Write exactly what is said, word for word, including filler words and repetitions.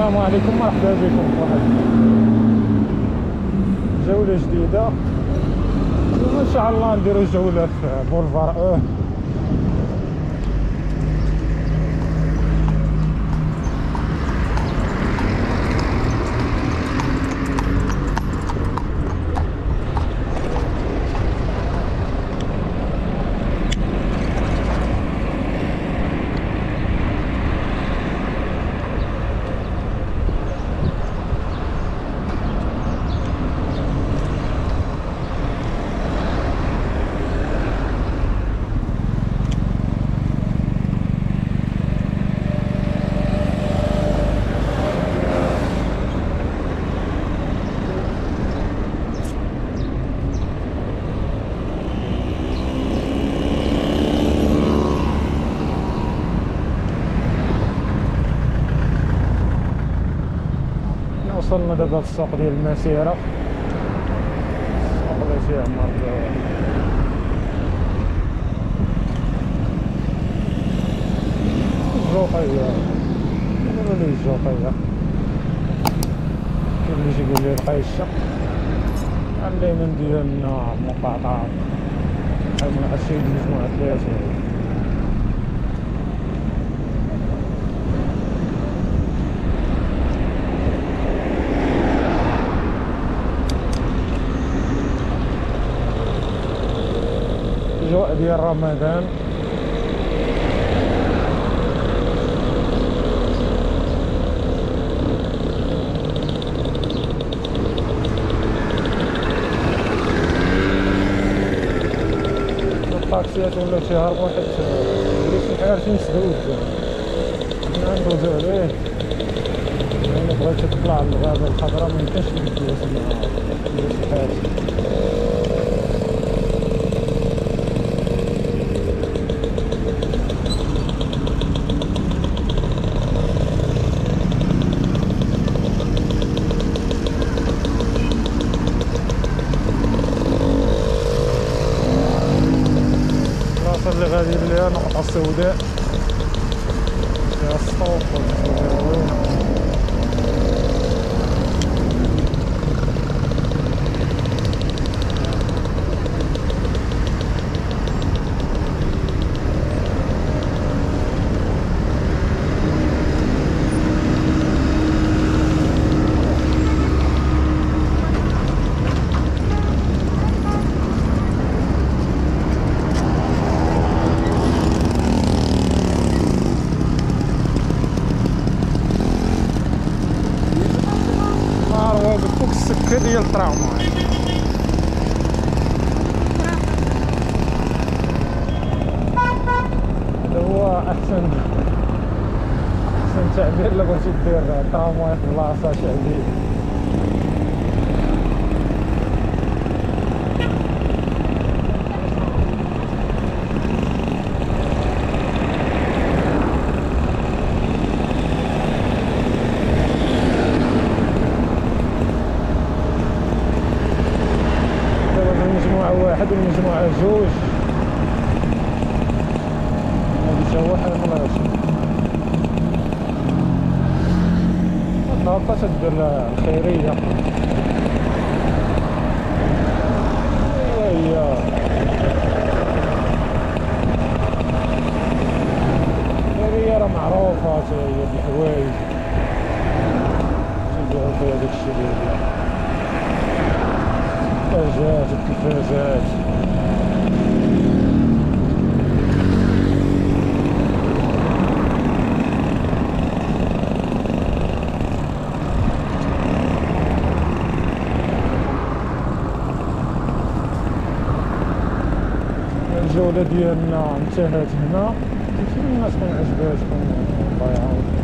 السلام عليكم، مرحبا بكم في واحد جولة جديدة. اليوم ان شاء الله نديرو جولة في بولفار أوه. وصلنا دابا للسوق ديال المسيرة، السوق اللي فيه عمر الجوقية، يقولوا ليه الجوقية، كاين اللي تيقول ليه القيشة. علينا ديالنا مقاطعة بحال من هادشي مجموعة ثلاثة. الأجواء ديال رمضان، الطاكسيات ولا تيهربو حيت البوليس حارسين سدود حنا ندوزو عليه. انا بغيت تطلع للغابة الخضراء ميمكنش ندوز مع البوليس الحارس. اللي غادي ليها نقطة سوداء فيها السطوط زوينة. السكة ديال الترامواي هذا هو احسن احسن تعبير الا بغيتي دير ترامواي في بلاصة شعبية. واحد والمجموعة جوج هادي تا هو حملاش هاكا تدير الخيرية. هي الخيرية راه معروفة هي بالحوايج تيبيعو فيها داكشي ديال الثلاجات التلفازات. الجولة ديالنا انتهت هنا. كثير من الناس كان عجباتهم، الله يعاون.